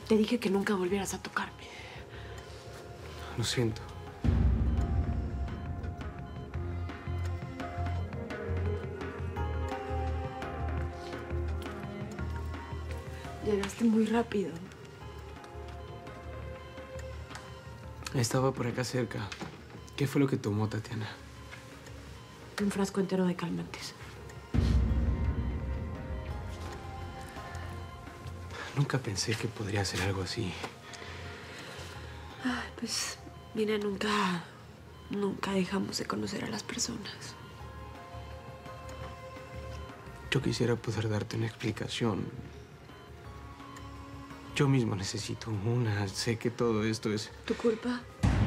Te dije que nunca volvieras a tocarme. Lo siento. Llegaste muy rápido. Estaba por acá cerca. ¿Qué fue lo que tomó, Tatiana? Un frasco entero de calmantes. Nunca pensé que podría hacer algo así. Ay, pues, mira, nunca dejamos de conocer a las personas. Yo quisiera poder darte una explicación. Yo mismo necesito una. Sé que todo esto es... ¿Tu culpa?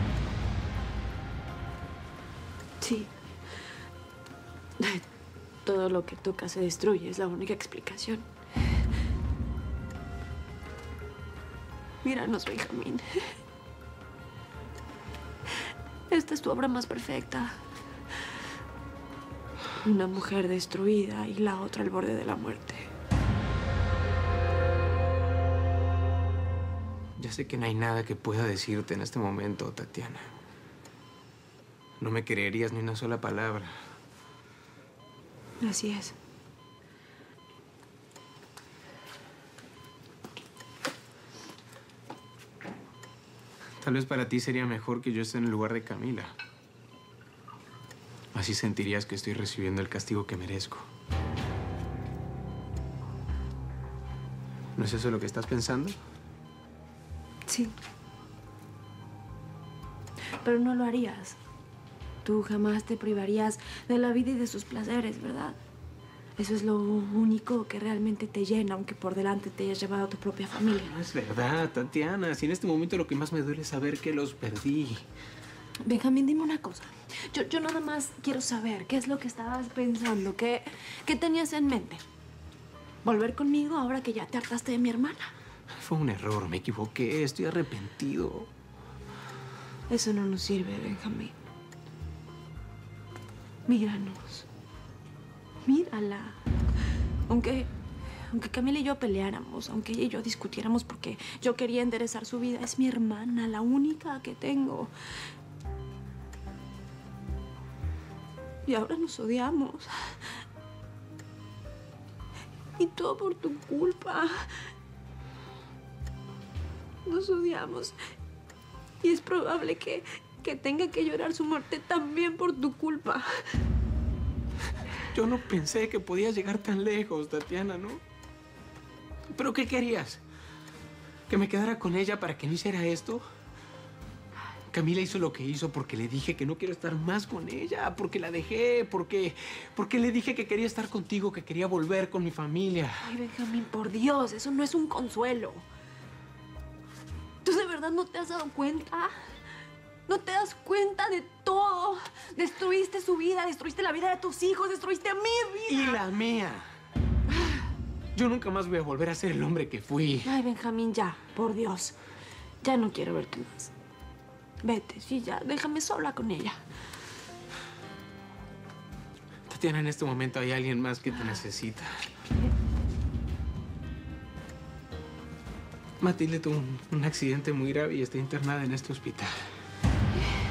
Sí. Todo lo que toca se destruye, es la única explicación. Míranos, Benjamín. Esta es tu obra más perfecta. Una mujer destruida y la otra al borde de la muerte. Ya sé que no hay nada que pueda decirte en este momento, Tatiana. No me creerías ni una sola palabra. Así es. Tal vez para ti sería mejor que yo esté en el lugar de Camila. Así sentirías que estoy recibiendo el castigo que merezco. ¿No es eso lo que estás pensando? Sí. Pero no lo harías. Tú jamás te privarías de la vida y de sus placeres, ¿verdad? Eso es lo único que realmente te llena, aunque por delante te hayas llevado a tu propia familia. No es verdad, Tatiana. Si en este momento lo que más me duele es saber que los perdí. Benjamín, dime una cosa. Yo nada más quiero saber qué es lo que estabas pensando, qué tenías en mente. ¿Volver conmigo ahora que ya te hartaste de mi hermana? Fue un error, me equivoqué, estoy arrepentido. Eso no nos sirve, Benjamín. Míranos. Mírala. Aunque Camila y yo peleáramos, aunque ella y yo discutiéramos porque yo quería enderezar su vida, es mi hermana, la única que tengo. Y ahora nos odiamos. Y todo por tu culpa. Nos odiamos. Y es probable que tenga que llorar su muerte también por tu culpa. Yo no pensé que podías llegar tan lejos, Tatiana, ¿no? ¿Pero qué querías? ¿Que me quedara con ella para que no hiciera esto? Camila hizo lo que hizo porque le dije que no quiero estar más con ella, porque la dejé, porque le dije que quería estar contigo, que quería volver con mi familia. Ay, Benjamín, por Dios, eso no es un consuelo. ¿Tú de verdad no te has dado cuenta? ¿No te das cuenta de todo? Destruiste su vida, destruiste la vida de tus hijos, destruiste mi vida. Y la mía. Yo nunca más voy a volver a ser el hombre que fui. Ay, Benjamín, ya, por Dios. Ya no quiero verte más. Vete, sí, ya, déjame sola con ella. Tatiana, en este momento hay alguien más que te necesita. Matilde tuvo un accidente muy grave y está internada en este hospital.